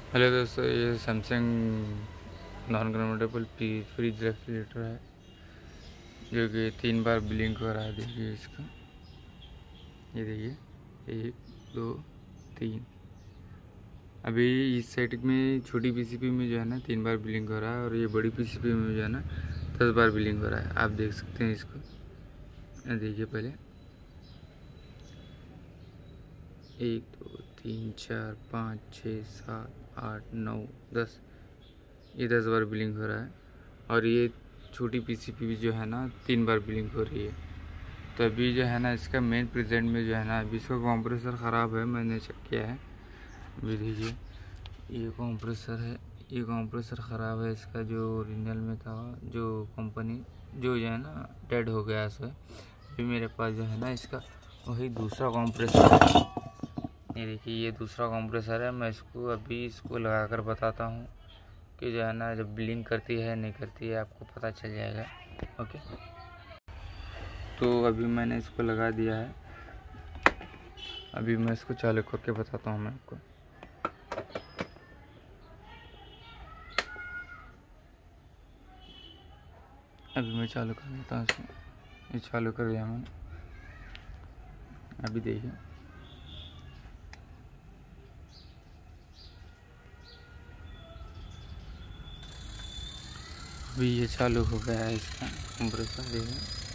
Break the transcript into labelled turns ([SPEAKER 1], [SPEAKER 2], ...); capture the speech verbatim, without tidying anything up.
[SPEAKER 1] Hello दोस्तों, ये Samsung non convertible P fridge refrigerator है जो कि तीन बार ब्लिंक हो रहा है। देखिए इसका, ये देखिए एक दो तीन। अभी इस साइड में छोटी पीसीबी में जो है ना तीन बार ब्लिंक हो रहा है, और ये बड़ी पीसीबी में जो है ना दस बार ब्लिंक हो रहा है। आप देख सकते हैं इसको, देखिए पहले एक दो तीन चार पाँच छः सात आठ नौ दस, ये दस बार ब्लिंक हो रहा है। और ये छोटी पीसीबी भी जो है ना तीन बार ब्लिंक हो रही है। तो अभी जो है ना इसका मेन प्रेजेंट में जो है ना अभी इसका कंप्रेसर ख़राब है, मैंने चेक किया है। अभी देखिए ये कंप्रेसर है, ये कंप्रेसर ख़राब है इसका, जो ओरिजिनल में था, जो कंपनी जो जो है ना डेड हो गया है। अभी मेरे पास जो है ना इसका वही दूसरा कंप्रेसर है। ये देखिए ये दूसरा कंप्रेसर है। मैं इसको अभी इसको लगा कर बताता हूँ कि जो है ना जब ब्लिंक करती है नहीं करती है, आपको पता चल जाएगा। ओके, तो अभी मैंने इसको लगा दिया है। अभी मैं इसको चालू करके बताता हूँ मैं आपको। अभी मैं चालू कर देता हूँ इसको। ये चालू कर दिया मैंने। अभी देखिए, अभी ये चालू हो गया है इसका कंप्रेसर। देखिए